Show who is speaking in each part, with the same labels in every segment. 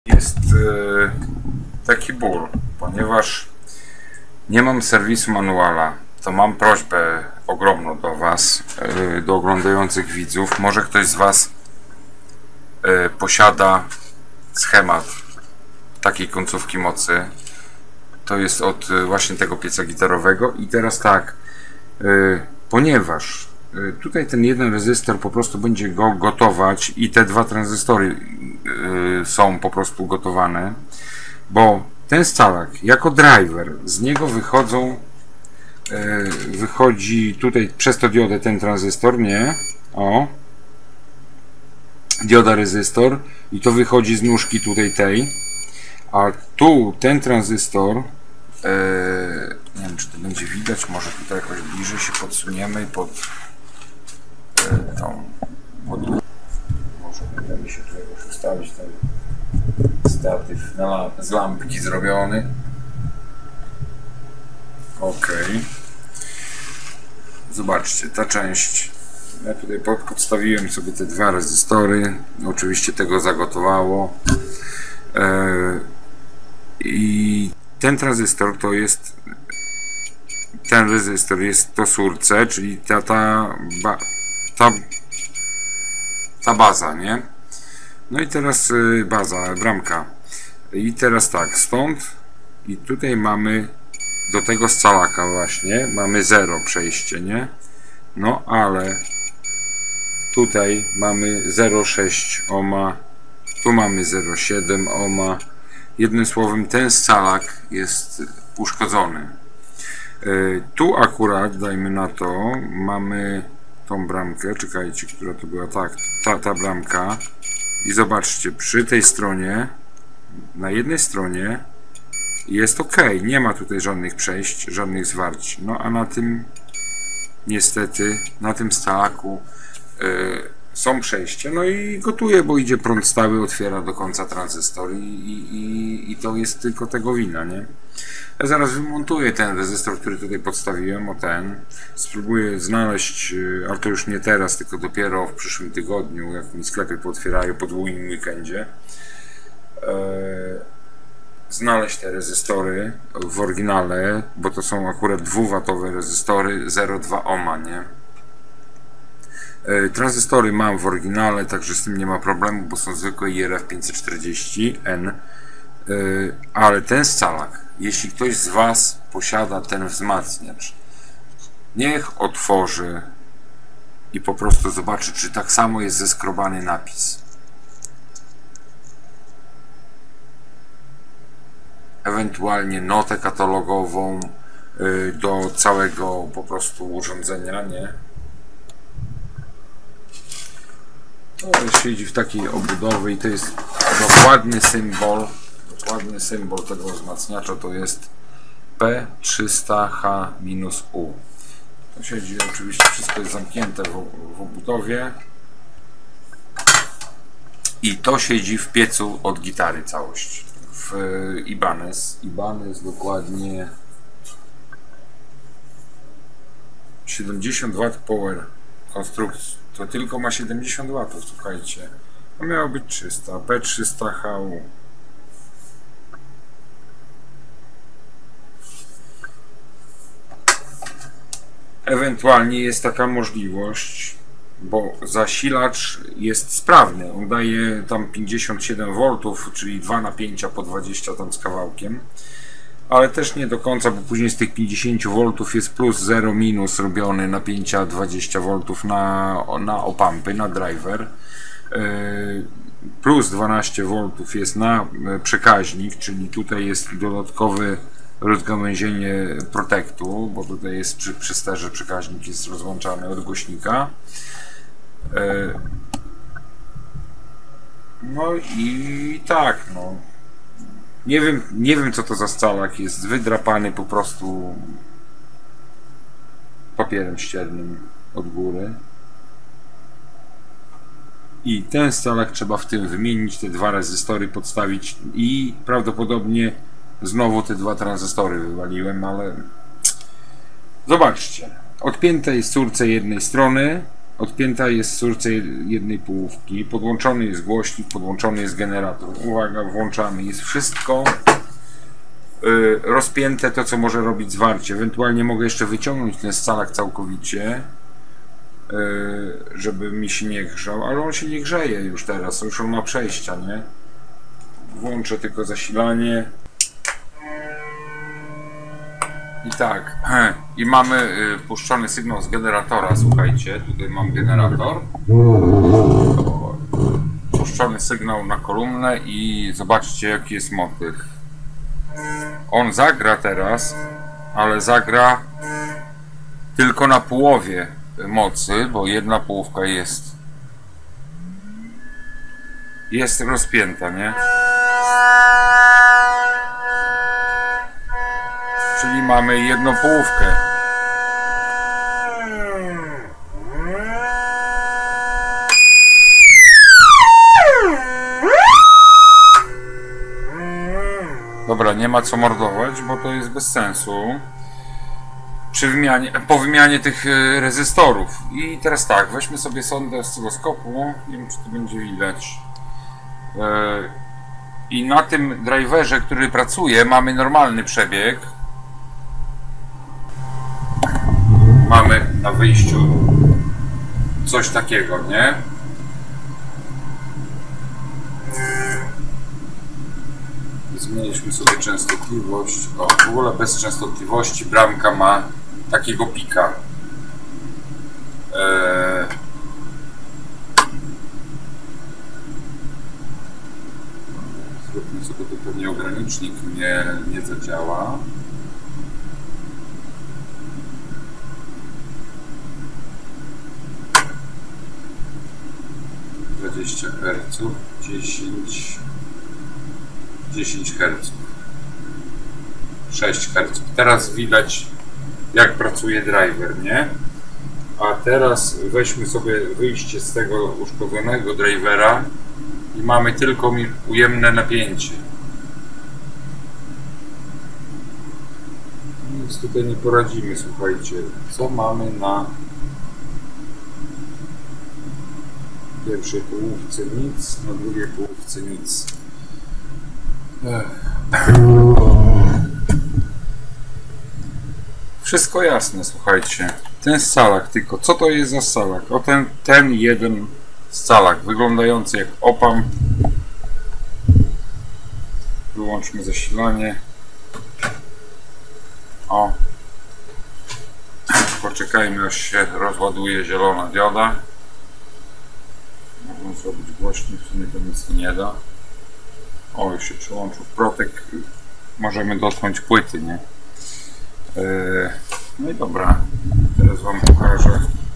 Speaker 1: Jest taki ból, ponieważ nie mam serwisu manuala, to mam prośbę ogromną do Was, do oglądających widzów. Może ktoś z Was posiada schemat takiej końcówki mocy. To jest od właśnie tego pieca gitarowego. I teraz tak, ponieważ tutaj ten jeden rezystor po prostu będzie go gotować i te dwa tranzystory są po prostu gotowane, bo ten scalak jako driver, z niego wychodzi tutaj przez to diodę ten tranzystor, nie? O, dioda rezystor i to wychodzi z nóżki tutaj tej, a tu ten tranzystor, nie wiem czy to będzie widać, może tutaj jakoś bliżej się podsuniemy pod tą podłogę. Może uda mi się tu jakoś ustawić ten statyw z lampki zrobiony. Ok. Zobaczcie, ta część. Ja tutaj podstawiłem sobie te dwa rezystory. Oczywiście tego zagotowało. I ten tranzystor to jest. Ten rezystor jest to surce, czyli ta baza, nie? No i teraz baza, bramka. I teraz tak, stąd i tutaj mamy do tego scalaka właśnie, mamy 0 przejście, nie? No ale tutaj mamy 0,6 ohma, tu mamy 0,7 ohma. Jednym słowem ten scalak jest uszkodzony. Tu akurat, dajmy na to, mamy tą bramkę, czekajcie, która to była, tak, ta bramka i zobaczcie, przy tej stronie, na jednej stronie jest ok, nie ma tutaj żadnych przejść, żadnych zwarć, no a na tym niestety, na tym scalaku są przejścia, no i gotuje, bo idzie prąd stały, otwiera do końca tranzystor i to jest tylko tego wina, nie? Ja zaraz wymontuję ten rezystor, który tutaj podstawiłem, o ten. Spróbuję znaleźć, ale to już nie teraz, tylko dopiero w przyszłym tygodniu, jak mi sklepy pootwierają po długim weekendzie. Znaleźć te rezystory w oryginale, bo to są akurat 2W rezystory 0,2 ohma, nie? Tranzystory mam w oryginale, także z tym nie ma problemu, bo są zwykłe IRF 540N. Ale ten scalak, jeśli ktoś z Was posiada ten wzmacniacz, niech otworzy i po prostu zobaczy, czy tak samo jest zeskrobany napis. Ewentualnie notę katalogową do całego po prostu urządzenia, nie? To siedzi w takiej obudowie i to jest dokładny symbol tego wzmacniacza, to jest P300H-U. To siedzi, oczywiście wszystko jest zamknięte w obudowie i to siedzi w piecu od gitary całość, w Ibanez dokładnie 70 W power konstrukcji, to tylko ma 70 W, słuchajcie, to miało być 300, P300HU. Ewentualnie jest taka możliwość, bo zasilacz jest sprawny, on daje tam 57 V, czyli 2 napięcia po 20 tam z kawałkiem, ale też nie do końca, bo później z tych 50 V jest plus 0 minus robiony napięcia 20 V na opampy, na driver, plus 12 V jest na przekaźnik, czyli tutaj jest dodatkowy rozgałęzienie protektu, bo tutaj jest przy sterze przekaźnik jest rozłączany od głośnika. No i tak, no. Nie wiem co to za scalak, jest wydrapany po prostu papierem ściernym od góry. I ten scalak trzeba w tym wymienić, te dwa rezystory podstawić i prawdopodobnie znowu te dwa tranzystory wywaliłem, ale zobaczcie, odpięte jest surce jednej strony, Odpięta jest córce jednej połówki, podłączony jest głośnik, podłączony jest generator. Uwaga, włączamy. Jest wszystko rozpięte, to co może robić zwarcie. Ewentualnie mogę jeszcze wyciągnąć ten scalak całkowicie, żeby mi się nie grzał, ale on się nie grzeje już teraz, już on ma przejścia, nie? Włączę tylko zasilanie. I tak, i mamy puszczony sygnał z generatora, słuchajcie, tutaj mam generator. Puszczony sygnał na kolumnę i zobaczcie jaki jest motyw. On zagra teraz, ale zagra tylko na połowie mocy, bo jedna połówka jest rozpięta, nie? Czyli mamy jedną połówkę. Dobra, nie ma co mordować, bo to jest bez sensu. Po wymianie tych rezystorów. I teraz tak, weźmy sobie sondę oscyloskopu. Nie wiem, czy to będzie widać. I na tym driverze, który pracuje, mamy normalny przebieg. Mamy na wyjściu coś takiego, nie? Zmieniliśmy sobie częstotliwość. O, w ogóle bez częstotliwości bramka ma takiego pika. Zróbmy sobie to, pewnie ogranicznik nie zadziała. Hz, 10 Hz, 6 Hz. Teraz widać jak pracuje driver, nie? A teraz weźmy sobie wyjście z tego uszkodzonego drivera i mamy tylko ujemne napięcie. Nic tutaj nie poradzimy, słuchajcie. Co mamy na pierwszej połówce? Nic, na drugiej połówce nic. Wszystko jasne, słuchajcie. Ten scalak, tylko co to jest za scalak? O, ten jeden scalak, wyglądający jak opam. Wyłączmy zasilanie. O. Poczekajmy, aż się rozładuje zielona dioda. Można zrobić głośniej, w sumie to nic nie da. O, już się przyłączył protek. Możemy dotknąć płyty, nie? No i dobra. Teraz wam pokażę.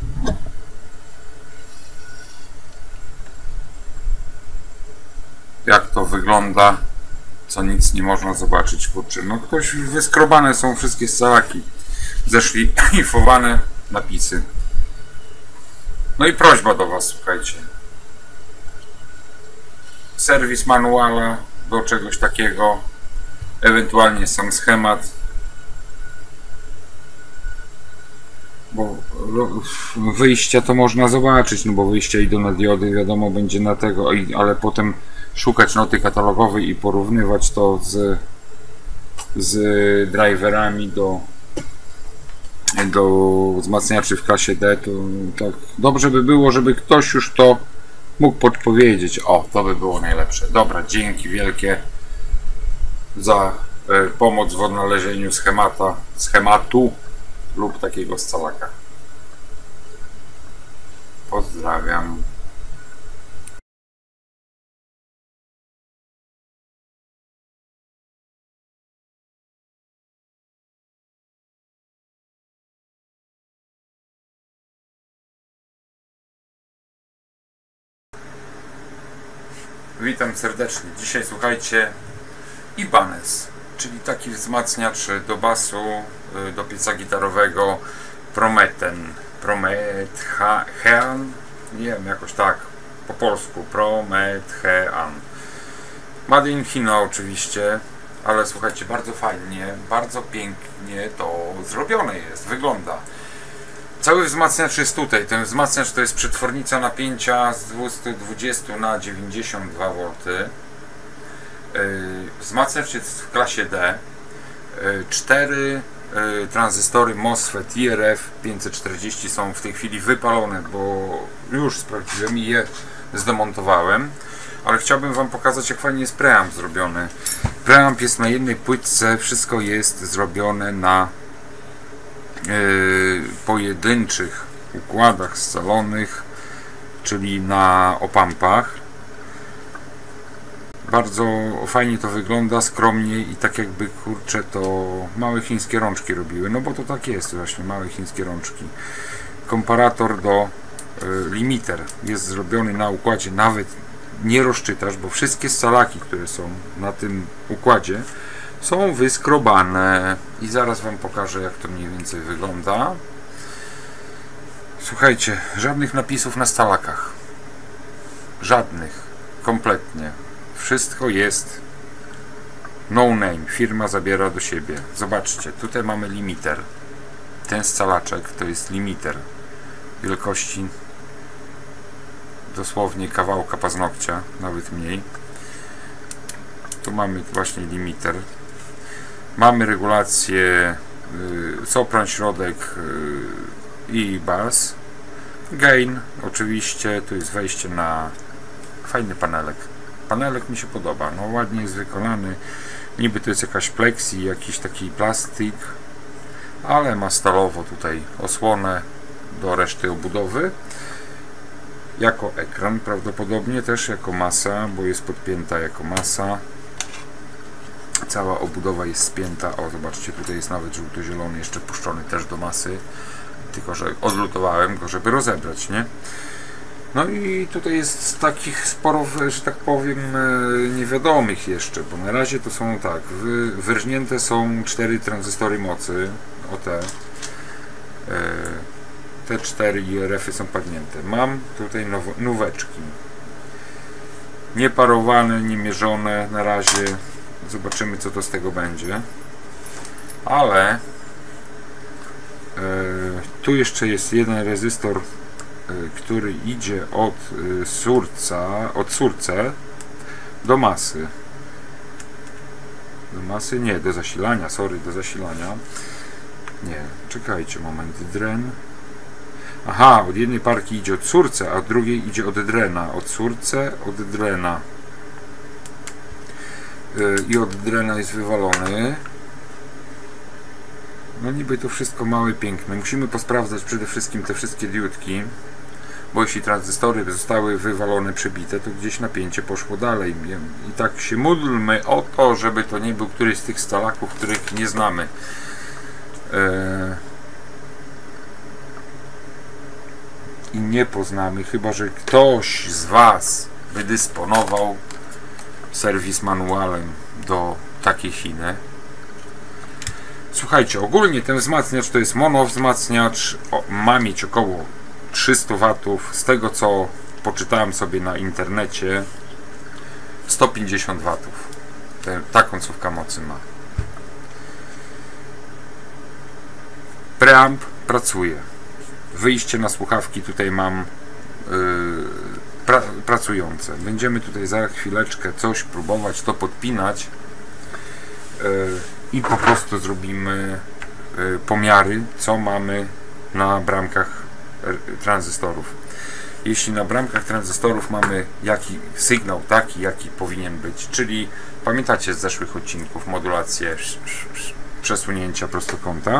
Speaker 1: Jak to wygląda. Co nic nie można zobaczyć. Kurczę, no ktoś wyskrobane są wszystkie scalaki. Zeszlifowane napisy. No i prośba do was, słuchajcie. Serwis manuala do czegoś takiego, ewentualnie sam schemat, bo wyjścia to można zobaczyć, no bo wyjścia idą na diody, wiadomo będzie na tego, ale potem szukać noty katalogowej i porównywać to z driverami do wzmacniaczy w klasie D, to tak dobrze by było, żeby ktoś już to mógł podpowiedzieć. O, to by było najlepsze. Dobra, dzięki wielkie za pomoc w odnalezieniu schematu lub takiego scalaka. Pozdrawiam. Witam serdecznie. Dzisiaj słuchajcie, Ibanez, czyli taki wzmacniacz do basu, do pieca gitarowego Promethean, nie wiem, jakoś tak po polsku, Promethean. Made in China oczywiście, ale słuchajcie, bardzo fajnie, bardzo pięknie to zrobione jest, wygląda. Cały wzmacniacz jest tutaj. Ten wzmacniacz to jest przetwornica napięcia z 220 na 92 V. Wzmacniacz jest w klasie D. 4 tranzystory MOSFET IRF 540 są w tej chwili wypalone, bo już sprawdziłem i je zdemontowałem. Ale chciałbym wam pokazać, jak fajnie jest preamp zrobiony. Preamp jest na jednej płytce, wszystko jest zrobione na pojedynczych układach scalonych, czyli na opampach. Bardzo fajnie to wygląda, skromnie i tak jakby, kurczę, to małe chińskie rączki robiły, no bo to tak jest właśnie, małe chińskie rączki. Komparator do limiter jest zrobiony na układzie, nawet nie rozczytasz, bo wszystkie scalaki, które są na tym układzie, są wyskrobane i zaraz wam pokażę, jak to mniej więcej wygląda. Słuchajcie, żadnych napisów na scalakach, żadnych, kompletnie. Wszystko jest no name, firma zabiera do siebie. Zobaczcie, tutaj mamy limiter. Ten scalaczek to jest limiter wielkości dosłownie kawałka paznokcia, nawet mniej. Tu mamy właśnie limiter. Mamy regulację sopran, środek i bas. Gain oczywiście, tu jest wejście na fajny panelek. Panelek mi się podoba, no ładnie jest wykonany. Niby to jest jakaś plexi, jakiś taki plastik, ale ma stalowo tutaj osłonę do reszty obudowy. Jako ekran prawdopodobnie, też jako masa, bo jest podpięta jako masa. Cała obudowa jest spięta. O, zobaczcie, tutaj jest nawet żółto-zielony, jeszcze puszczony też do masy. Tylko że odlutowałem go, żeby rozebrać, nie? No i tutaj jest takich sporo, że tak powiem, niewiadomych jeszcze, bo na razie to są tak, wyrżnięte są 4 tranzystory mocy, o te 4 IRF-y są padnięte. Mam tutaj nóweczki, nieparowane, niemierzone na razie, zobaczymy, co to z tego będzie, ale tu jeszcze jest jeden rezystor, który idzie od surce do masy. Do masy? Nie, do zasilania, sorry, do zasilania. Nie, czekajcie moment, dren. Aha, od jednej parki idzie od surce, a od drugiej idzie od drena. Od surce, od drena. I od drena jest wywalony. No niby to wszystko małe, piękne. Musimy posprawdzać przede wszystkim te wszystkie diodki, bo jeśli tranzystory zostały wywalone, przebite, to gdzieś napięcie poszło dalej. I tak się módlmy o to, żeby to nie był któryś z tych scalaków, których nie znamy. I nie poznamy, chyba że ktoś z was wydysponował serwis manualem do takiej Chiny. Słuchajcie, ogólnie ten wzmacniacz to jest monowzmacniacz, ma mieć około 300 W, z tego co poczytałem sobie na internecie 150 W. Ta końcówka mocy ma. Preamp pracuje. Wyjście na słuchawki tutaj mam pracujące. Będziemy tutaj za chwileczkę coś próbować to podpinać i po prostu zrobimy pomiary, co mamy na bramkach tranzystorów. Jeśli na bramkach tranzystorów mamy jaki sygnał, taki jaki powinien być, czyli pamiętacie z zeszłych odcinków modulację przesunięcia prostokąta,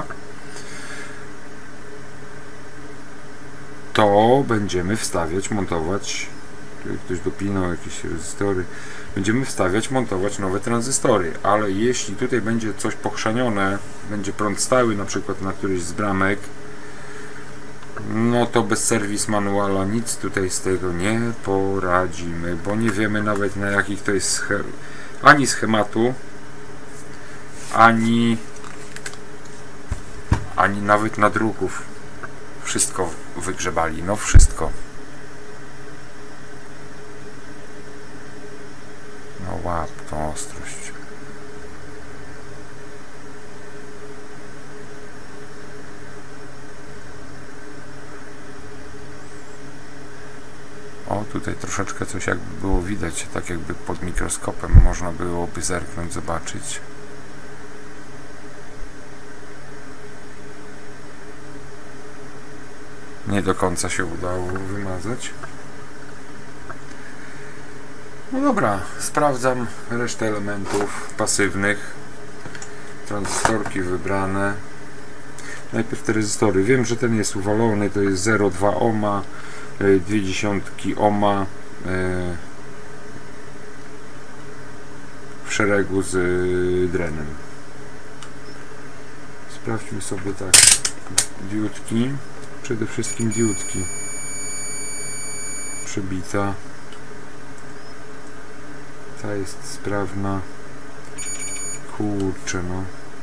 Speaker 1: to będziemy wstawiać, montować, tu ktoś dopinał jakieś rezystory, będziemy wstawiać, montować nowe tranzystory, ale jeśli tutaj będzie coś pochrzanione, będzie prąd stały na przykład na któryś z bramek, no to bez serwis manuala nic tutaj z tego nie poradzimy, bo nie wiemy nawet na jakich to jest ani schematu, ani nawet nadruków. Wszystko wygrzebali, no wszystko. No łap tą ostrość. Tutaj troszeczkę coś jakby było widać, tak jakby pod mikroskopem można byłoby zerknąć, zobaczyć. Nie do końca się udało wymazać. No dobra, sprawdzam resztę elementów pasywnych. Tranzystorki wybrane. Najpierw te rezystory. Wiem, że ten jest uwalony, to jest 0,2 ohma, 0,2 ohma w szeregu z drenem. Sprawdźmy sobie tak diodki. Przede wszystkim diodki. Przebita. Ta jest sprawna. Kurczę, no.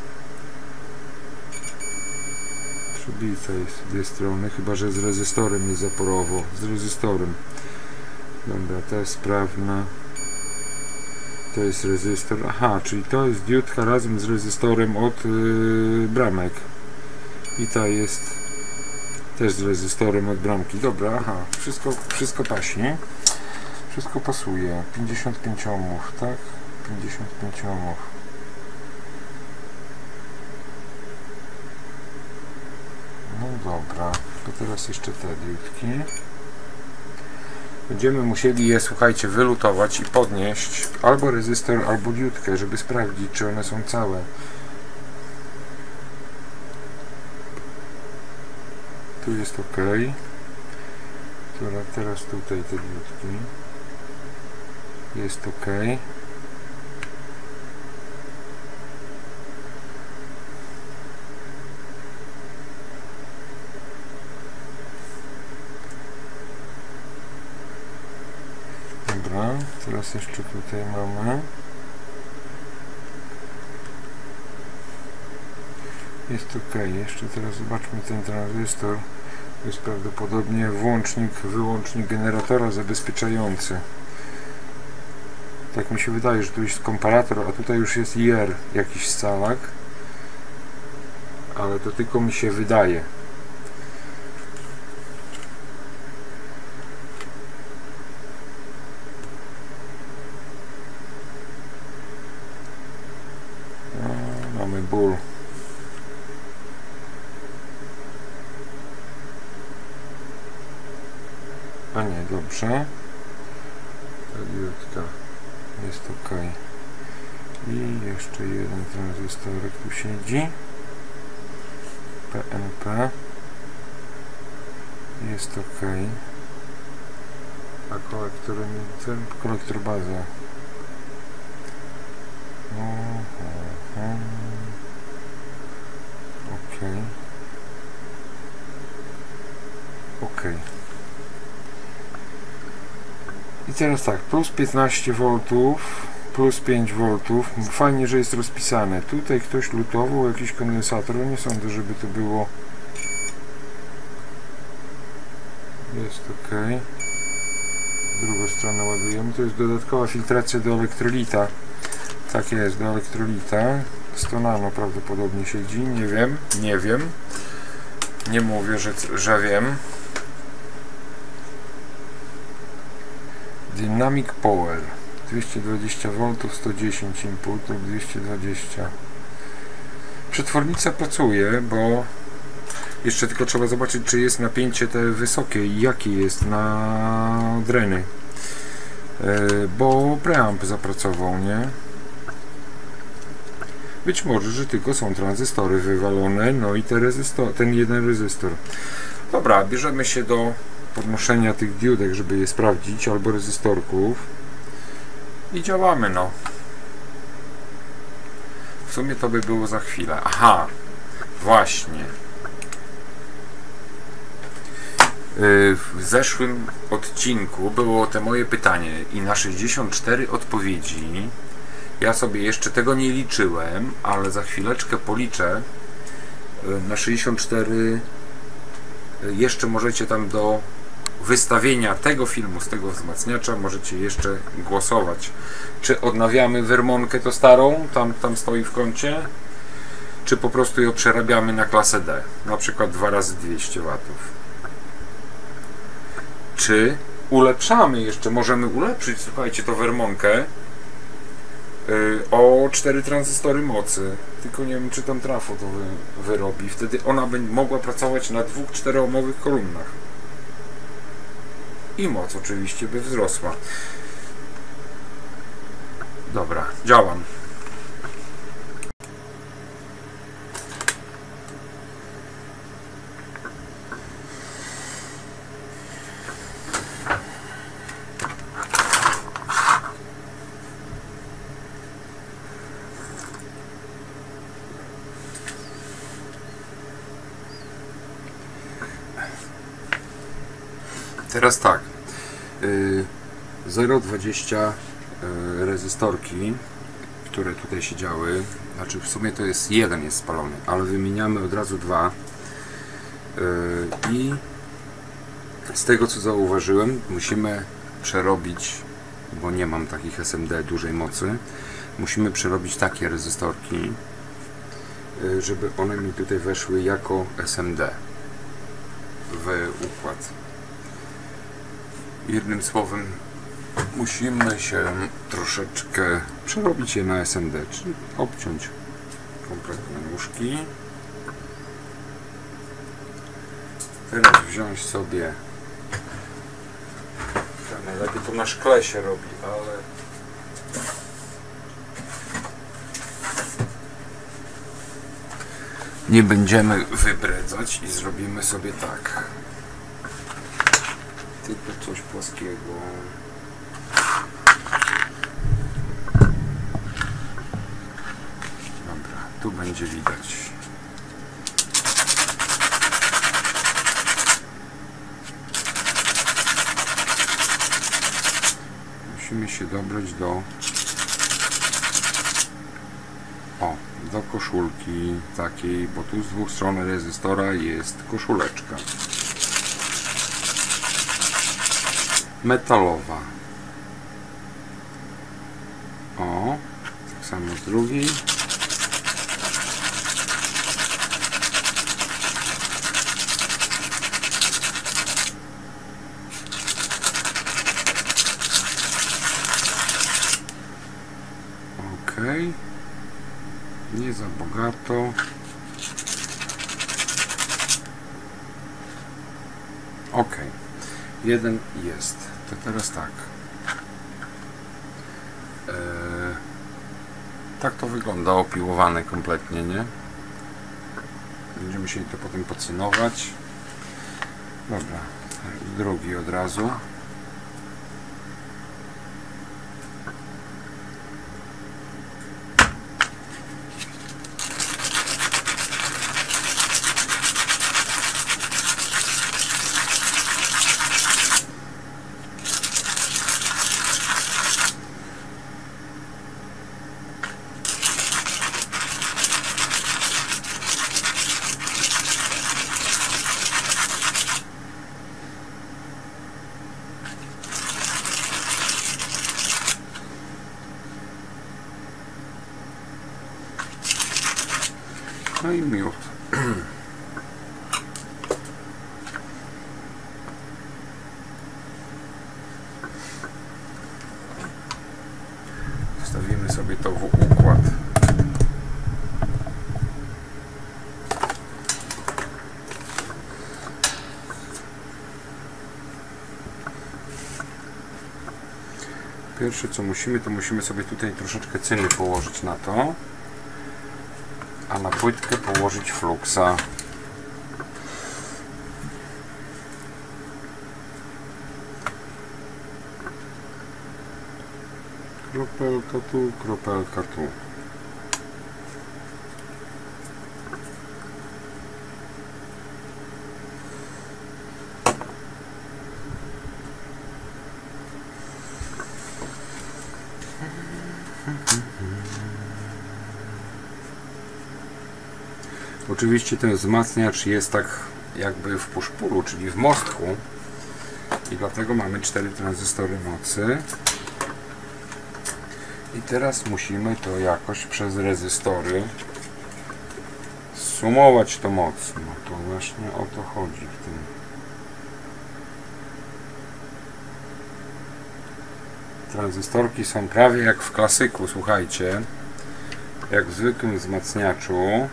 Speaker 1: Przebita jest z dwie strony, chyba że z rezystorem jest zaporowo. Z rezystorem. Dobra, ta jest sprawna. To jest rezystor. Aha, czyli to jest diodka razem z rezystorem od bramek. I ta jest też z rezystorem od bramki. Dobra, aha, wszystko paśnie. Wszystko pasuje. 55 ohmów, tak? 55 ohmów. No dobra, to teraz jeszcze te diodki. Będziemy musieli je, słuchajcie, wylutować i podnieść albo rezystor, albo diodkę, żeby sprawdzić, czy one są całe. Tu jest ok. Teraz tutaj te diodki. Jest ok. Dobra, teraz jeszcze tutaj mamy. Jest ok. Jeszcze teraz zobaczmy ten tranzystor. To jest prawdopodobnie włącznik, wyłącznik generatora zabezpieczający. Tak mi się wydaje, że tu jest komparator, a tutaj już jest IR, jakiś scalak. Ale to tylko mi się wydaje. No, mamy ból. A nie, dobrze. Ta diodka jest ok. I jeszcze jeden tranzystorek tu siedzi. PNP. Jest ok. A kolektor baza. Ok. Ok. I teraz tak, plus 15 V, plus 5 V. Fajnie, że jest rozpisane. Tutaj ktoś lutował jakiś kondensator. Nie sądzę, żeby to było. Jest ok. Drugą stronę ładujemy. To jest dodatkowa filtracja do elektrolita. Tak jest, do elektrolita. 100 nano prawdopodobnie siedzi. Nie wiem. Nie wiem. Nie mówię, że wiem. Dynamic Power 220 V, 110 input lub 220. Przetwornica pracuje, bo jeszcze tylko trzeba zobaczyć, czy jest napięcie te wysokie i jakie jest na dreny, bo preamp zapracował, nie? Być może, że tylko są tranzystory wywalone, no i ten jeden rezystor. Dobra, bierzemy się do podnoszenia tych diodek, żeby je sprawdzić, albo rezystorków i działamy, no. W sumie to by było za chwilę. Aha, właśnie. W zeszłym odcinku było te moje pytanie i na 64 odpowiedzi. Ja sobie jeszcze tego nie liczyłem, ale za chwileczkę policzę. Na 64 jeszcze możecie tam do wystawienia tego filmu z tego wzmacniacza możecie jeszcze głosować. Czy odnawiamy wermonkę to starą, tam stoi w kącie, czy po prostu ją przerabiamy na klasę D, na przykład 2 razy 200 W. Czy ulepszamy jeszcze, możemy ulepszyć, słuchajcie, to wermonkę o 4 tranzystory mocy. Tylko nie wiem, czy tam trafo to wyrobi. Wtedy ona będzie mogła pracować na 2 4-ohmowych kolumnach. I moc oczywiście by wzrosła. Dobra, działam. Teraz tak, 0,20 rezystorki, które tutaj siedziały, znaczy w sumie to jest jeden jest spalony, ale wymieniamy od razu 2 i z tego co zauważyłem, musimy przerobić, bo nie mam takich SMD dużej mocy, musimy przerobić takie rezystorki, żeby one mi tutaj weszły jako SMD w układ. Jednym słowem, musimy się troszeczkę przerobić je na SMD, czyli obciąć kompletnie nóżki. Teraz wziąć sobie, najlepiej to na szkle się robi, ale nie będziemy wybredzać i zrobimy sobie tak. Tylko coś płaskiego. Dobra, tu będzie widać. Musimy się dobrać do koszulki takiej, bo tu z 2 stron rezystora jest koszuleczka metalowa. Tak samo z drugiej. Ok. Nie za bogato. Ok. Jeden jest. To teraz tak. Tak to wygląda opiłowane kompletnie, nie? Będziemy musieli to potem podsynować. Dobra. Drugi od razu. No i miód. Wstawimy sobie to w układ. Pierwsze co musimy, to musimy sobie tutaj troszeczkę cyny położyć na to, a na płytkę położyć fluksa. Kropelka tu, kropelka tu. Oczywiście ten wzmacniacz jest tak jakby w puszpulu, czyli w mostku, i dlatego mamy 4 tranzystory mocy. I teraz musimy to jakoś przez rezystory sumować to mocno. To właśnie o to chodzi w tym. Tranzystorki są prawie jak w klasyku, słuchajcie. Jak w zwykłym wzmacniaczu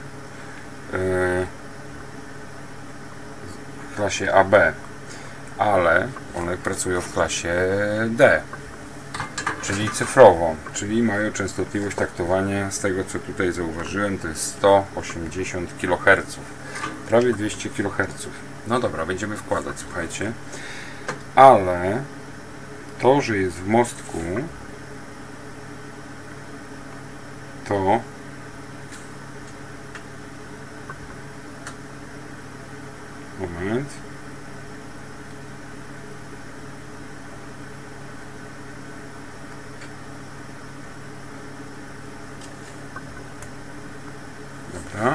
Speaker 1: w klasie AB, ale one pracują w klasie D, czyli cyfrową, czyli mają częstotliwość taktowania, z tego co tutaj zauważyłem, to jest 180 kHz, prawie 200 kHz. No dobra, będziemy wkładać, słuchajcie, ale to, że jest w mostku, to moment. Dobra.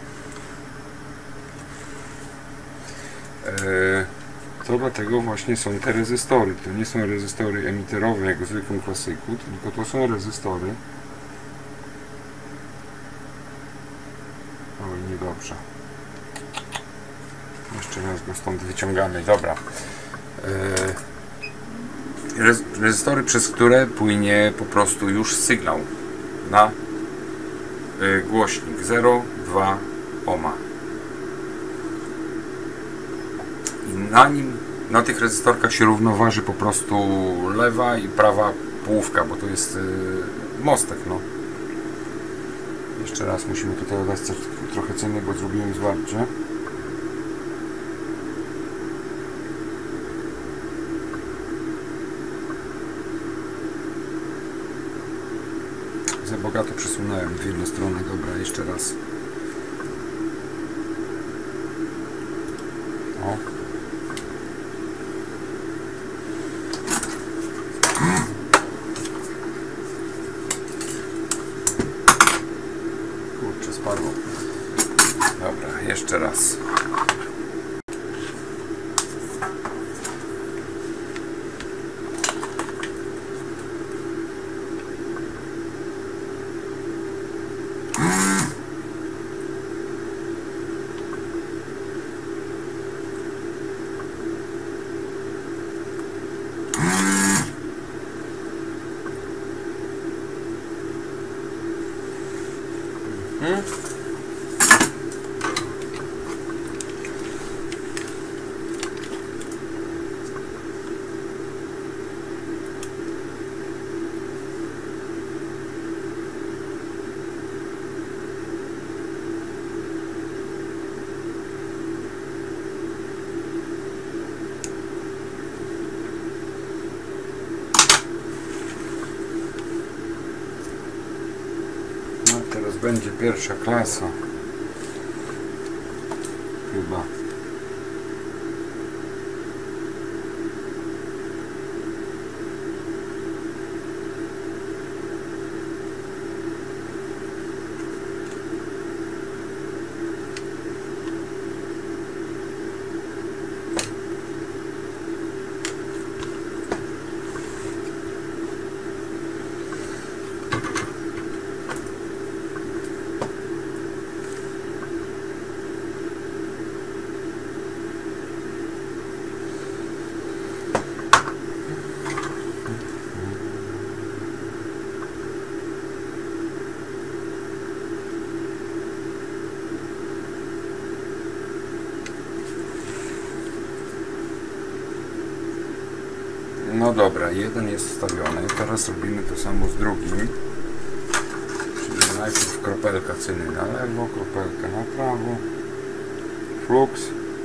Speaker 1: To dlatego właśnie są te rezystory. To nie są rezystory emiterowe jak w zwykłym klasyku, tylko to są rezystory. Oj, niedobrze. Jeszcze raz go stąd wyciągamy. Dobra. Rezystory, przez które płynie po prostu już sygnał na głośnik 0,2 ohma. I na tych rezystorkach się równoważy po prostu lewa i prawa połówka, bo to jest mostek, no. Jeszcze raz musimy tutaj oddać trochę ceny, bo zrobiłem zwarcie. Za bogato przesunąłem w jedną stronę. Dobra, jeszcze raz. O. Kurczę, spadło. Dobra, jeszcze raz. Teraz będzie pierwsza klasa. Chyba. No dobra, jeden jest wstawiony, teraz robimy to samo z drugim, czyli najpierw kropelka cyny na lewo, kropelka na prawo, flux,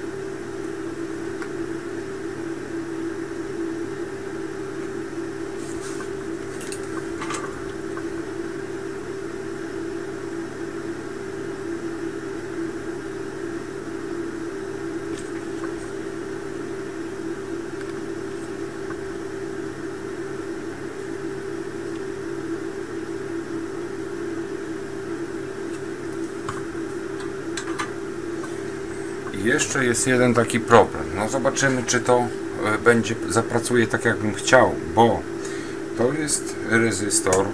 Speaker 1: jeszcze jest jeden taki problem. No zobaczymy, czy to zapracuje tak, jakbym chciał, bo to jest rezystor.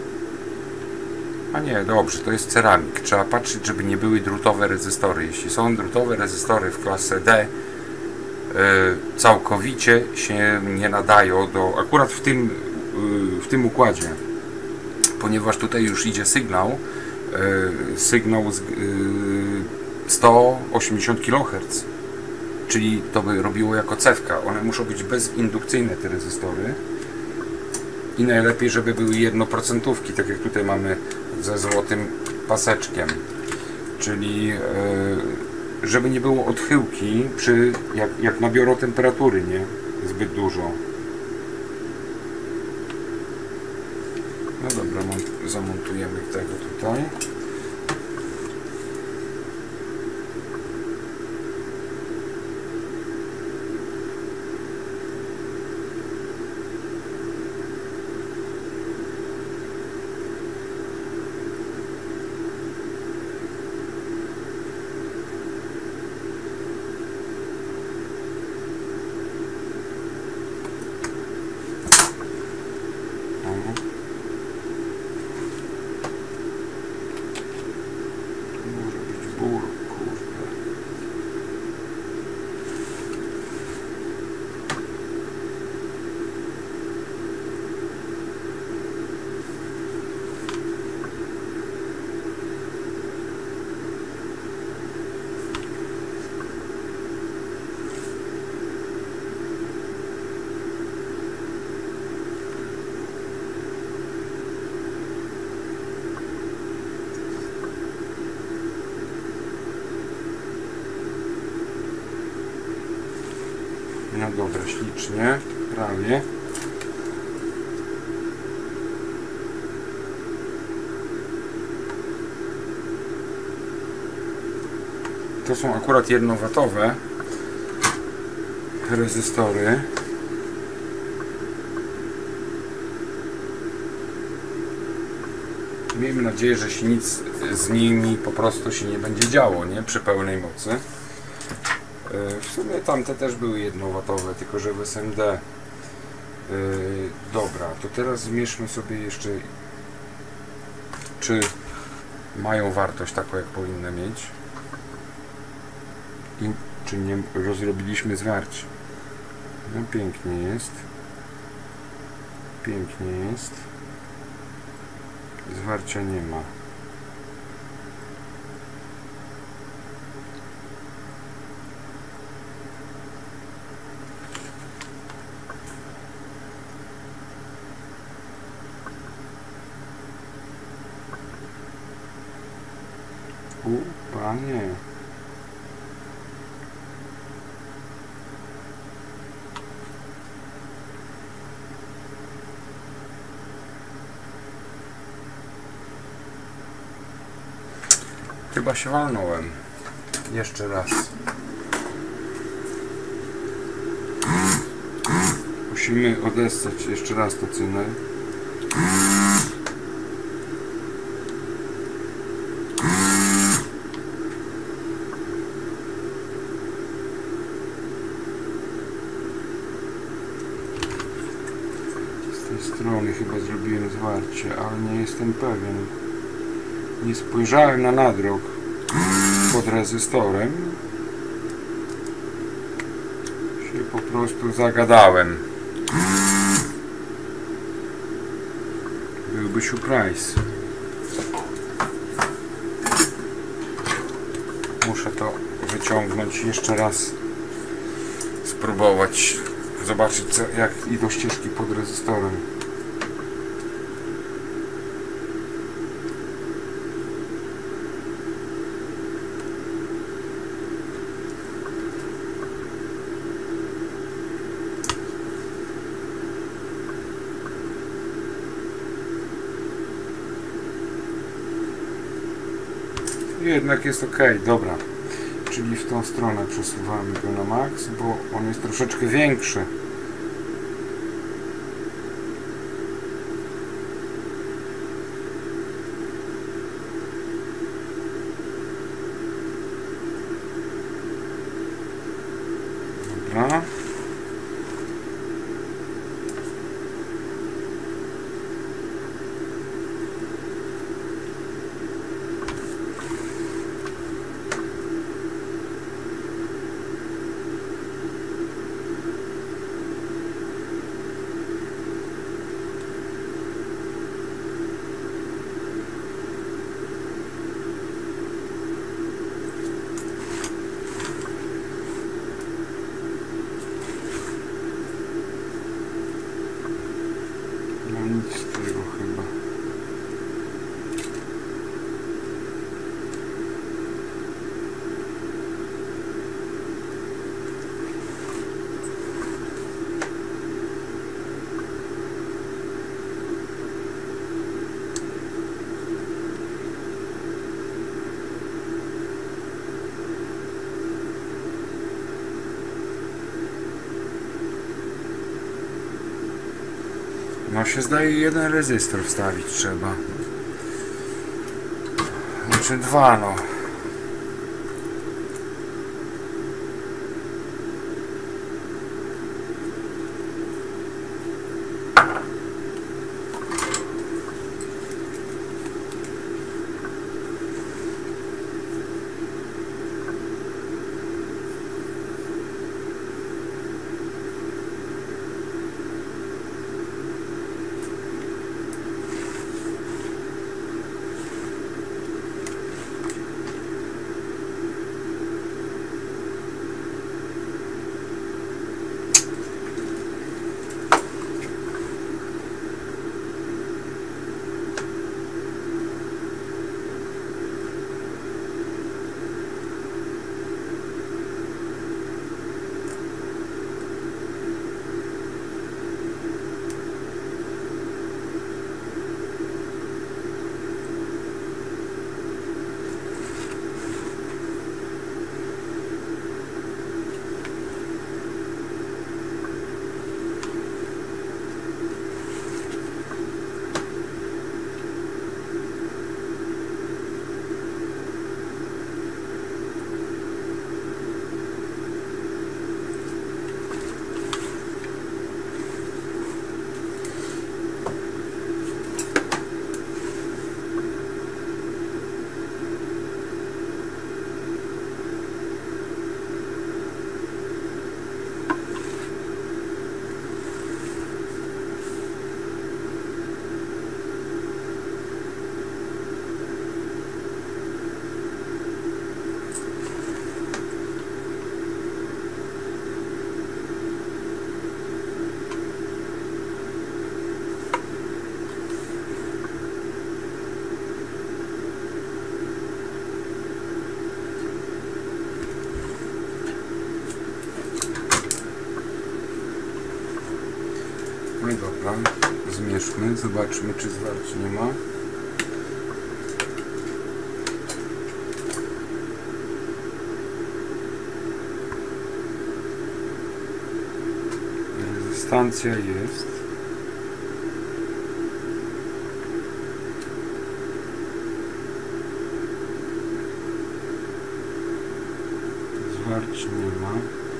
Speaker 1: A nie, dobrze, to jest ceramik. Trzeba patrzeć, żeby nie były drutowe rezystory. Jeśli są drutowe rezystory w klasie D, całkowicie się nie nadają do... Akurat w tym w tym układzie, ponieważ tutaj już idzie sygnał 180 kHz, czyli to by robiło jako cewka. One muszą być bezindukcyjne, te rezystory, i najlepiej, żeby były 1%, tak jak tutaj mamy ze złotym paseczkiem, czyli żeby nie było odchyłki przy jak nabiorą temperatury, nie zbyt dużo. No dobra, zamontujemy tego tutaj. No dobra, ślicznie, prawie. To są akurat 1W rezystory. Miejmy nadzieję, że się nic z nimi po prostu się nie będzie działo, nie? Przy pełnej mocy. W sumie tamte też były 1W, tylko że w SMD. Dobra, to teraz zmierzmy sobie jeszcze, czy mają wartość taką, jak powinny mieć, i czy nie rozrobiliśmy zwarcie. No pięknie jest. Pięknie jest. Zwarcia nie ma. Panie. Chyba się walnąłem. Jeszcze raz. Musimy odessać jeszcze raz to cynę. Strony chyba zrobiłem zwarcie, ale nie jestem pewien. Nie spojrzałem na nadruk pod rezystorem. Się po prostu zagadałem. Byłby surprise. Muszę to wyciągnąć jeszcze raz. Spróbować zobaczyć, jak idą ścieżki pod rezystorem. Jednak jest ok, dobra. Czyli w tą stronę przesuwamy go na max, bo on jest troszeczkę większy. Dobra. No się zdaje, jeden rezystor wstawić trzeba. Znaczy dwa, no. No i dobra, zmierzmy, zobaczmy, czy zwarć nie ma. Rezystancja jest. Zwarć nie ma.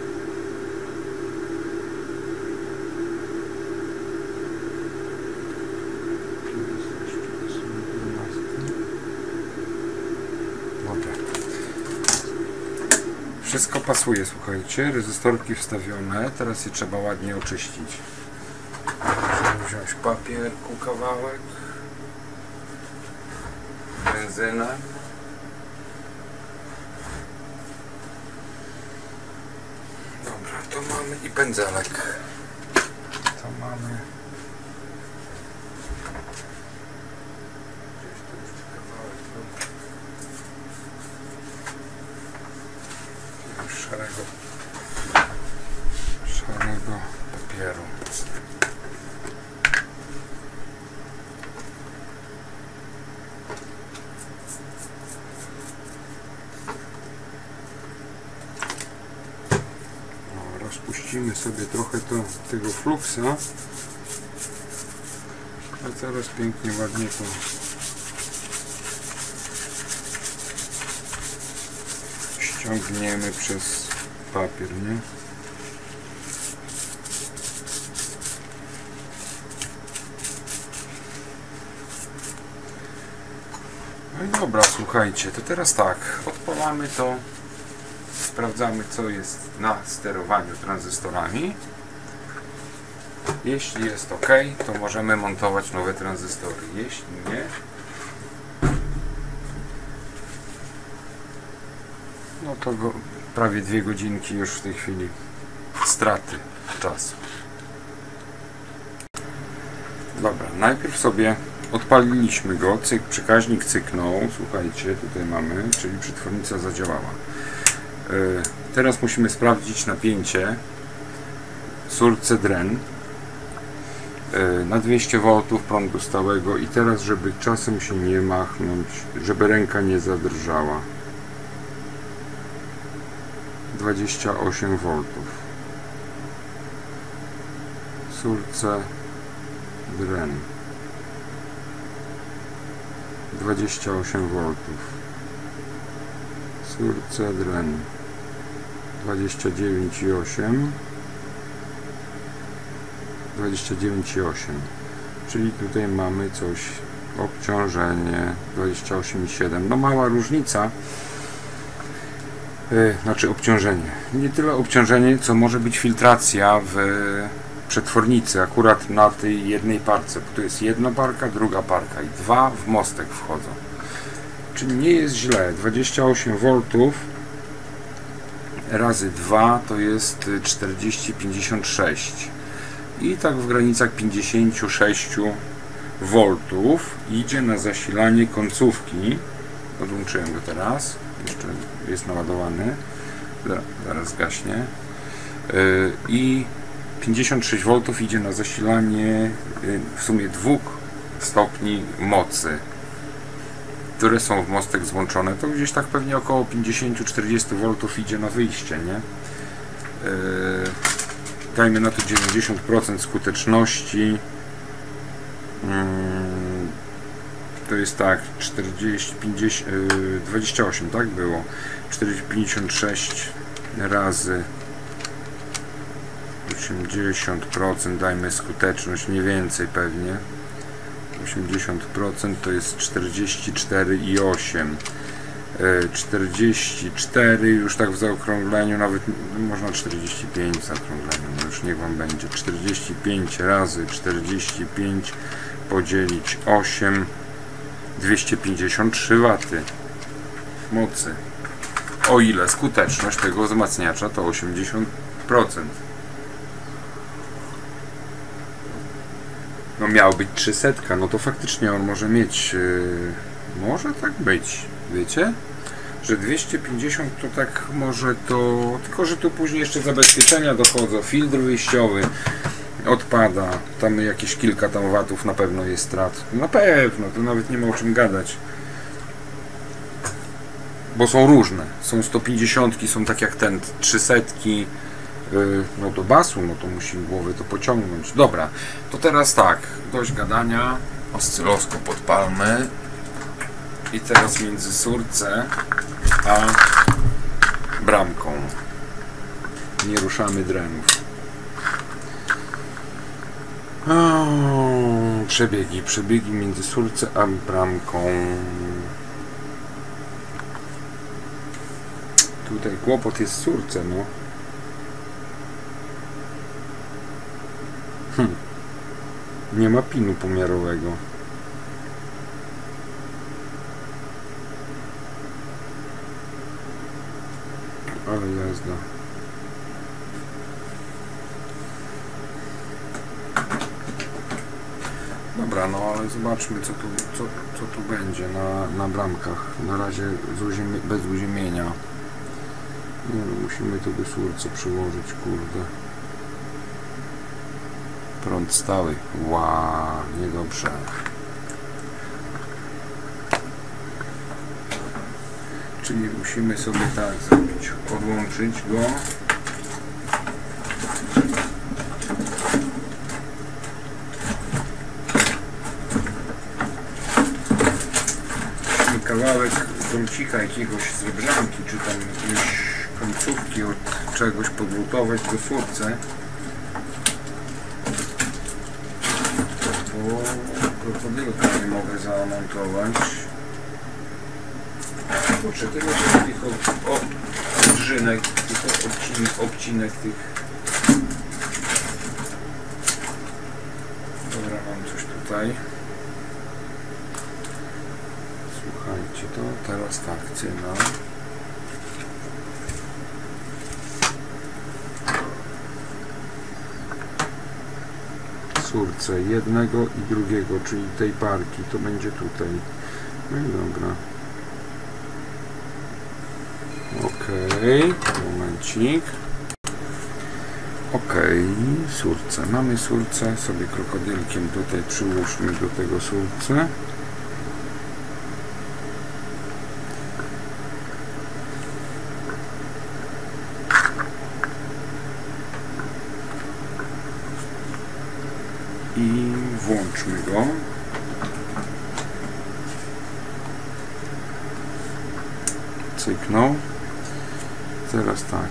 Speaker 1: Wszystko pasuje, słuchajcie, rezystorki wstawione, teraz je trzeba ładnie oczyścić. Możemy wziąć papierku kawałek, benzynę. Dobra, to mamy i pędzelek. To mamy. Szarego papieru. Rozpuścimy sobie trochę tego fluksa, a teraz pięknie, ładnie to ściągniemy przez papier, nie? No i dobra, słuchajcie, to teraz tak, odpalamy to, sprawdzamy, co jest na sterowaniu tranzystorami. Jeśli jest ok, to możemy montować nowe tranzystory. Jeśli nie, no to prawie 2 godzinki już w tej chwili straty czasu. Dobra, najpierw sobie odpaliliśmy go, przekaźnik cyknął, słuchajcie, tutaj mamy, czyli przetwornica zadziałała. Teraz musimy sprawdzić napięcie surce DREN na 200 V prądu stałego i teraz, żeby czasem się nie machnąć, żeby ręka nie zadrżała. 28 V. Surce dren 28 V, Surce dren 29,8, 29,8, czyli tutaj mamy coś, obciążenie 28,7, no mała różnica, znaczy obciążenie, nie tyle obciążenie, co może być filtracja w przetwornicy, akurat na tej jednej parce, bo to jest jedna parka, druga parka i dwa w mostek wchodzą, czyli nie jest źle. 28 V razy 2 to jest 40-56 i tak w granicach 56 V idzie na zasilanie końcówki. Odłączyłem go teraz, jeszcze jest naładowany, zaraz gaśnie, i 56 V idzie na zasilanie w sumie 2 stopni mocy, które są w mostek złączone. To gdzieś tak pewnie około 50-40 V idzie na wyjście, nie? Dajmy na to 90% skuteczności. To jest tak, 40, 50, 28, tak było? 56 razy 80%, dajmy skuteczność, mniej więcej pewnie. 80% to jest 44,8. 44 już tak w zaokrągleniu, nawet można 45 w zaokrągleniu, no już niech wam będzie. 45 razy 45 podzielić 8, 253 W mocy. O ile skuteczność tego wzmacniacza to 80%. No miał być 300, no to faktycznie on może mieć, może tak być, wiecie, że 250 to tak może to, tylko że tu później jeszcze zabezpieczenia dochodzą, filtr wyjściowy odpada, tam jakieś kilka tam watów na pewno jest strat, na pewno, to nawet nie ma o czym gadać, bo są różne, są 150, są tak jak ten 300, no do basu, no to musi głowy to pociągnąć. Dobra, to teraz tak, dość gadania, oscyloskop odpalmy i teraz między Surce a bramką nie ruszamy drenów. Przebiegi między Surce a bramką. Tutaj kłopot jest w Surce, no. Nie ma pinu pomiarowego. Ale jazda. Dobra, no ale zobaczmy co tu będzie na bramkach. Na razie bez uziemienia. Nie no, musimy to do Surce przyłożyć, kurde. Prąd stały. Wow, niedobrze. Czyli musimy sobie tak zrobić. Odłączyć go. Kawałek kącika jakiegoś z bramki, czy tam jakieś końcówki od czegoś podlutować do Surce. Krokodylka nie mogę zamontować. Kurczę, tyle tych odżynek, obcinek tych. Dobra, mam coś tutaj. Słuchajcie, to teraz tak, cyna. Surce jednego i drugiego, czyli tej parki, to będzie tutaj. No i dobra. Okej, momencik. Okej, Surce. Mamy Surce, sobie krokodylkiem tutaj przyłóżmy do tego Surce. I Włączmy go. Cyknął. Teraz tak.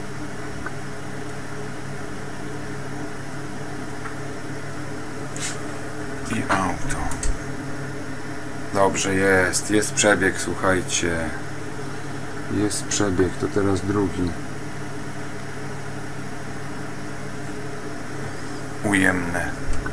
Speaker 1: I auto. Dobrze, jest przebieg, słuchajcie. Jest przebieg, to teraz drugi. Ujemne.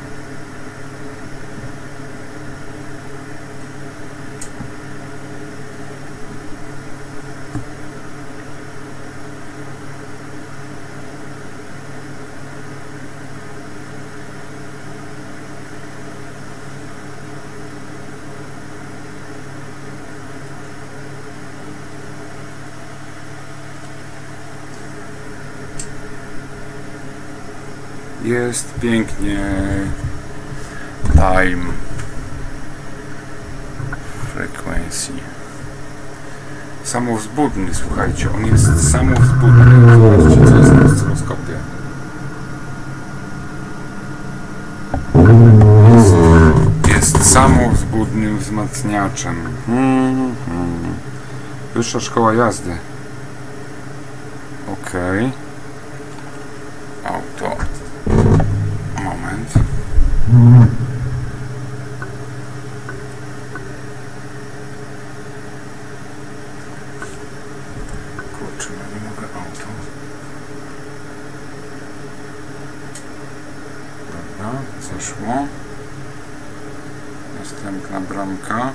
Speaker 1: Jest pięknie. Time. Frequency. Samowzbudny, słuchajcie. On jest samowzbudny. Zobaczcie, co jest na oscyloskopie. Jest samowzbudnym wzmacniaczem. Wyższa szkoła jazdy. Okej. Auto. Moment. Kurczę, no nie mogę auto. Dobra, zeszło. Następna bramka.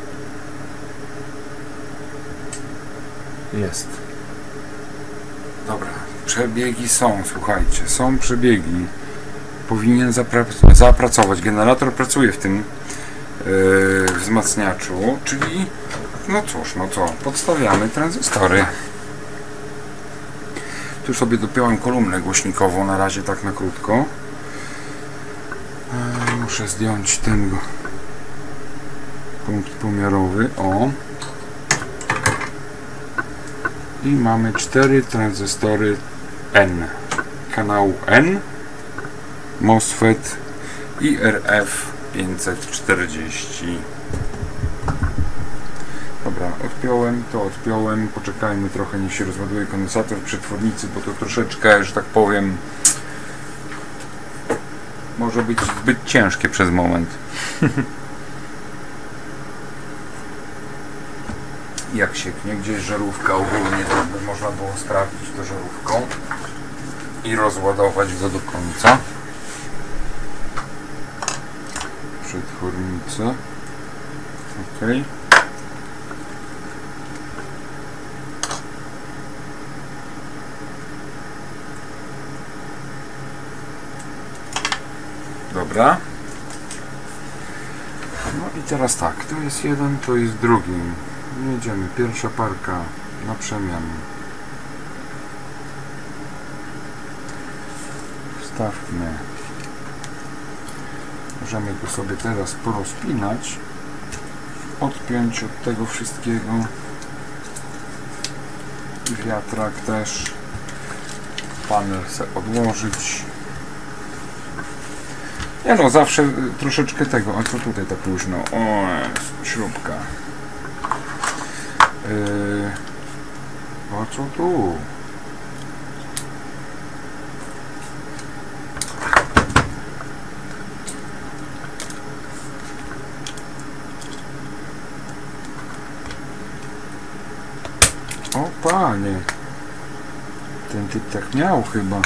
Speaker 1: Jest. Dobra, przebiegi są, słuchajcie, są przebiegi. Powinien zapracować. Generator pracuje w tym wzmacniaczu, czyli no cóż, no co, podstawiamy tranzystory. Tu sobie dopiąłem kolumnę głośnikową, na razie tak na krótko. Muszę zdjąć ten punkt pomiarowy, o. I mamy 4 tranzystory N. Kanału N. MOSFET IRF 540. Dobra, odpiąłem, poczekajmy trochę, niech się rozładuje kondensator w przetwornicy, bo to troszeczkę, że tak powiem, może być zbyt ciężkie przez moment. Jak sieknie, gdzie jest żarówka ogólnie, to by można było sprawdzić to żarówką i rozładować go do końca. Przetwornica. Ok. Dobra. No i teraz tak, to jest jeden, to jest drugi. Jedziemy, pierwsza parka na przemian. Wstawmy. Możemy go sobie teraz porozpinać, odpiąć od tego wszystkiego. Wiatrak też. Panel sobie odłożyć. Ja no, zawsze troszeczkę tego. A co tutaj tak luźno? O, śrubka. A co tu? O panie, ten typ tak miał chyba.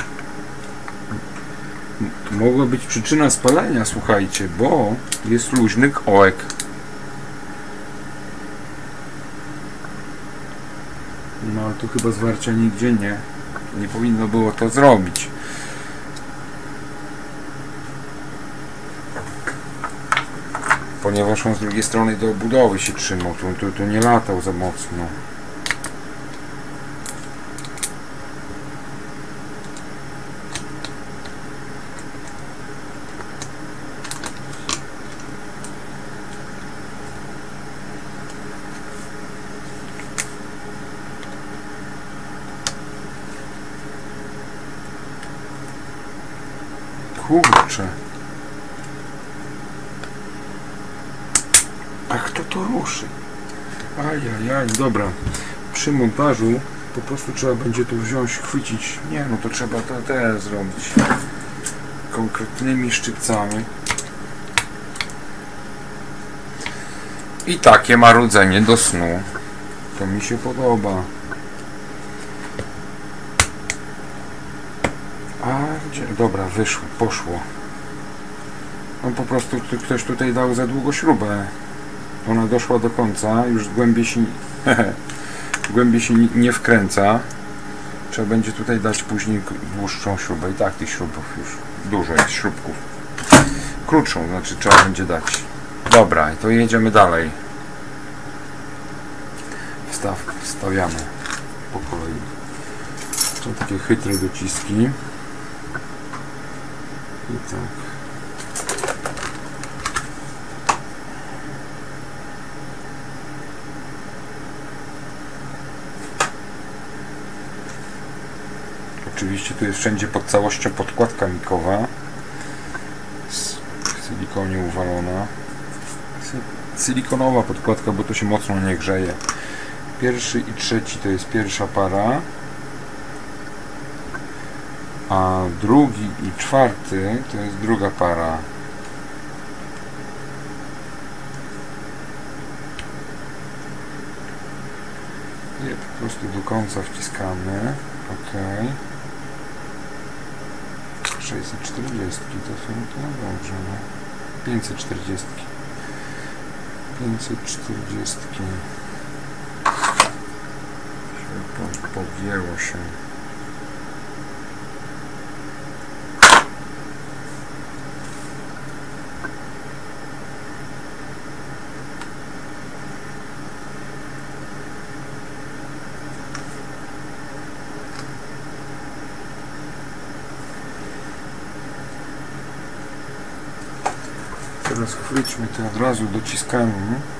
Speaker 1: To mogła być przyczyna spalenia, słuchajcie, bo jest luźny kołek. No ale tu chyba zwarcia nigdzie nie powinno było to zrobić. Ponieważ on z drugiej strony do obudowy się trzymał, tu nie latał za mocno. Kurczę. kto to ruszy? Ajajaj, dobra. Przy montażu po prostu trzeba będzie to wziąć, chwycić. Nie, no to trzeba to teraz zrobić. Konkretnymi szczypcami. I takie marudzenie do snu. To mi się podoba. A gdzie? Dobra, wyszło, poszło. No po prostu ktoś tutaj dał za długo śrubę. Ona doszła do końca, już głębiej się głębiej się nie wkręca. Trzeba będzie tutaj dać później dłuższą śrubę. I tak tych śrubów już dużo jest, śrubków. Krótszą, znaczy trzeba będzie dać. Dobra, to jedziemy dalej. Wstawiamy po kolei. Są takie chytre dociski. I tak. Oczywiście tu jest wszędzie pod całością podkładka mikowa z silikonie uwalona. Silikonowa podkładka, bo to się mocno nie grzeje. Pierwszy i trzeci to jest pierwsza para, a drugi i czwarty to jest druga para. Je po prostu do końca wciskamy. OK. 640 to są, to dobrze, no. 540. 540. Podjęło się. Teraz chwyćmy to od razu dociskamy.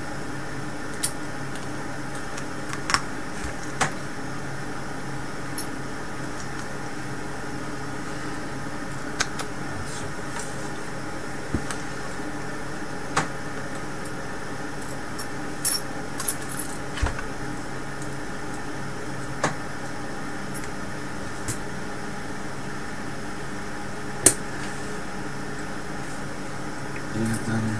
Speaker 1: Jeden.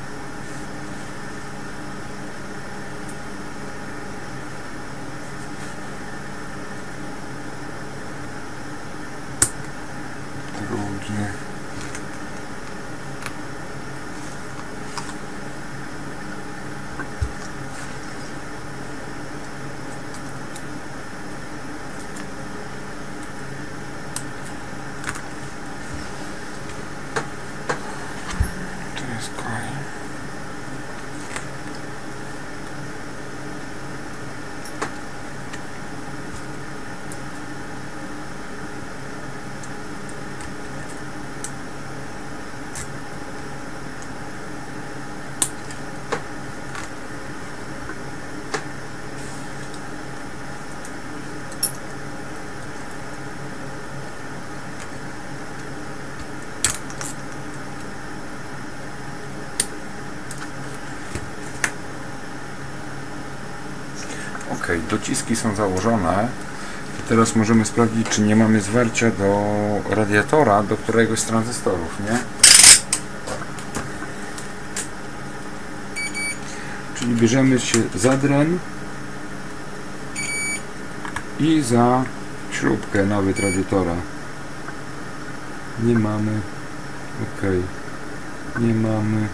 Speaker 1: Drugi. OK, dociski są założone. Teraz możemy sprawdzić, czy nie mamy zwarcia do radiatora, do któregoś z tranzystorów, nie? Czyli bierzemy się za dren i za śrubkę nawet radiatora. Nie mamy. OK, nie mamy.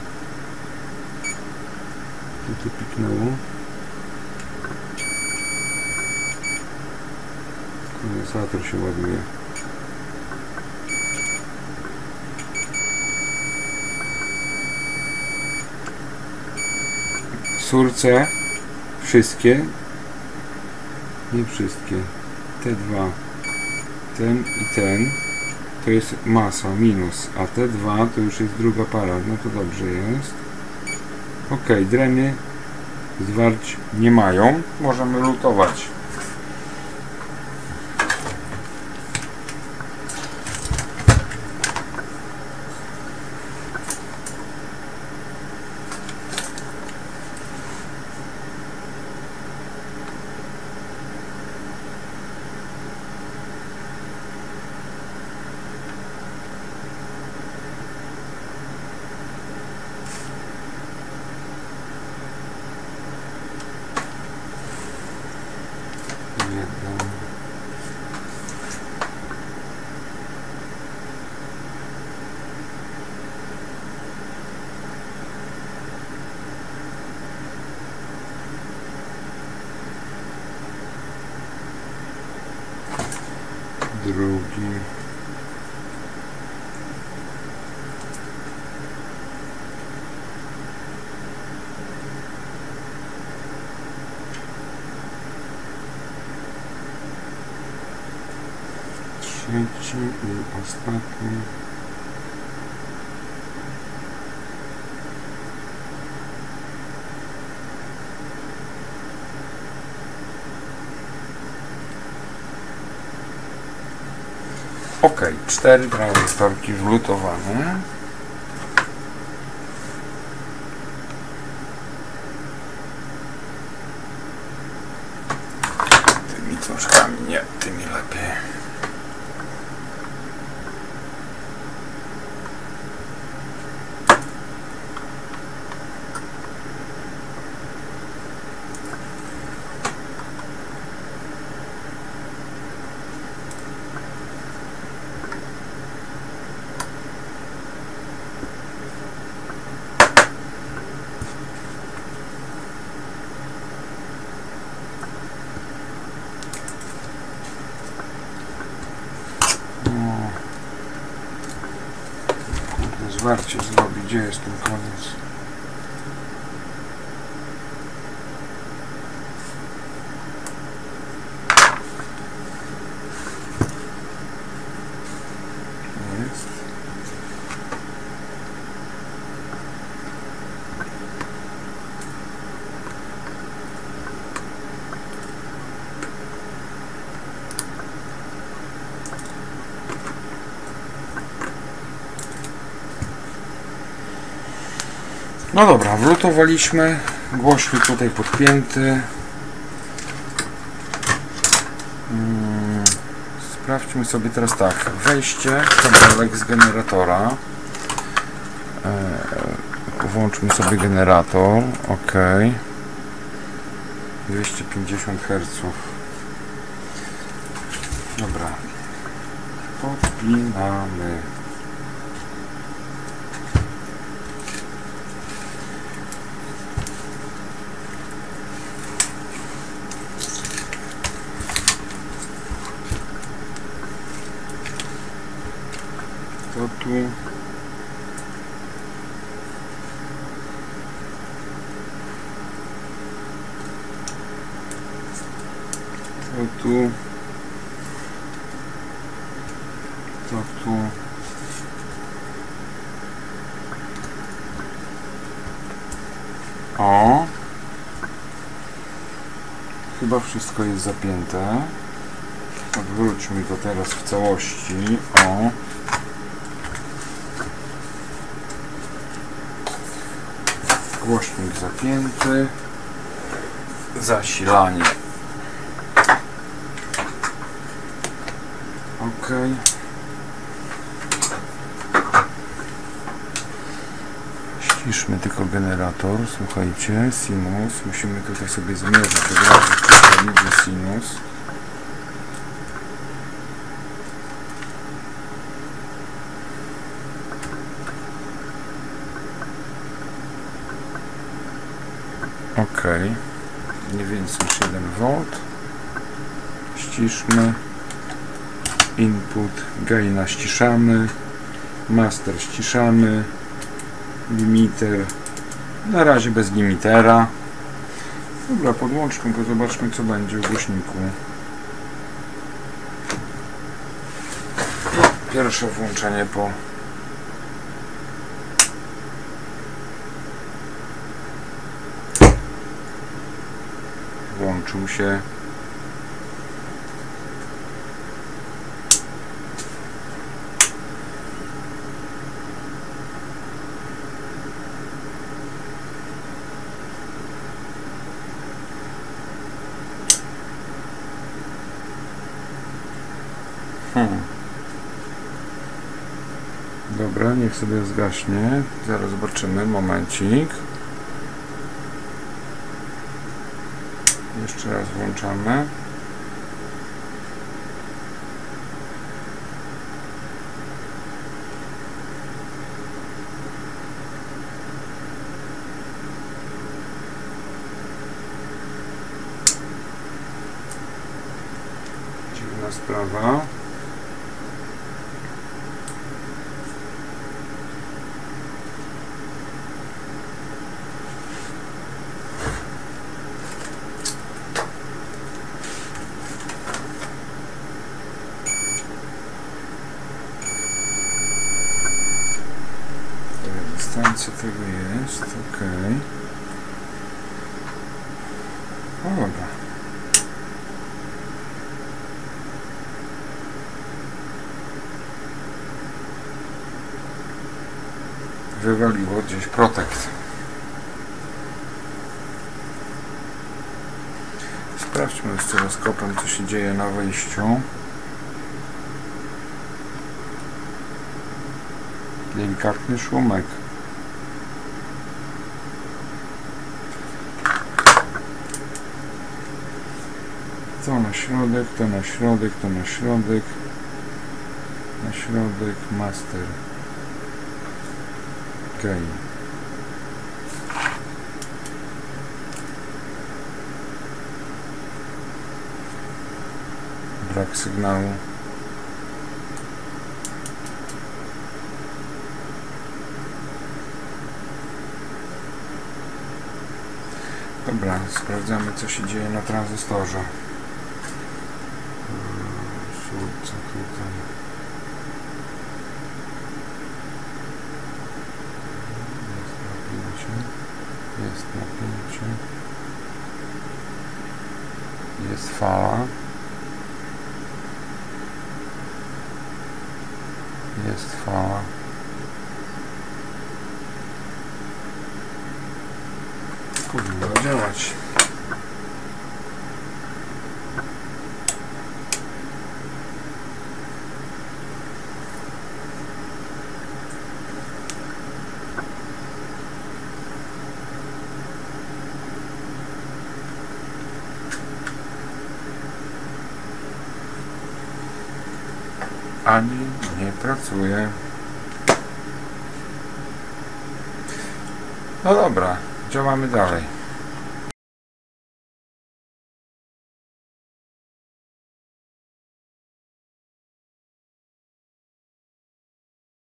Speaker 1: Tu piknęło. Kondensator się ładuje. Surce wszystkie, nie wszystkie, te dwa, ten i ten to jest masa, minus, a te dwa to już jest druga para, no to dobrze jest. OK, dreny zwarć nie mają, możemy lutować. Jeden. Drugi. Trzeci i ostatni. Ok, 4 tranzystorki wlutowane. Tymi troszkami nie, tymi lepiej. Zwarcie zrobi, gdzie jest ten koniec? Jest. No dobra, wlutowaliśmy, głośnik tutaj podpięty. Sprawdźmy sobie teraz tak, wejście, kabelek z generatora. Włączmy sobie generator, ok. 250 Hz. Dobra, podpinamy. To tu. To tu. To tu. O. Chyba wszystko jest zapięte. Odwróćmy to teraz w całości. O. Głośnik zapięty. Zasilanie. Ok. Ściszmy tylko generator. Słuchajcie, sinus. Musimy tutaj sobie zmierzyć od razu, czy liczy sinus. Ok, nie więcej niż 1 V. Ściszmy. Input, gaina ściszamy. Master ściszamy. Limiter. Na razie bez limitera. Dobra, podłączmy go, zobaczmy co będzie w głośniku. Pierwsze włączenie po włączył się. Dobra, niech sobie zgaśnie. Zaraz zobaczymy, momencik. Jeszcze raz włączamy. sprawa. Dystancja tego jest, ok. O, dobra. Wywaliło gdzieś protect. Sprawdźmy z teleskopem, co się dzieje na wyjściu. Delikatny szumek. To na środek, to na środek, to na środek. Na środek, master. Ok. Brak sygnału. Dobra, sprawdzamy, co się dzieje na tranzystorze. Co tutaj? Jest napięcie. Jest fala. Jest fala. Powinno działać. Ani nie pracuje. No dobra, działamy dalej.